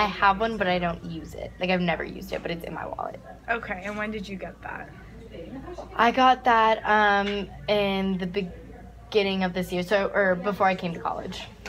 I have one, but I don't use it. Like, I've never used it, but it's in my wallet. Okay, and when did you get that? I got that in the beginning of this year, or before I came to college.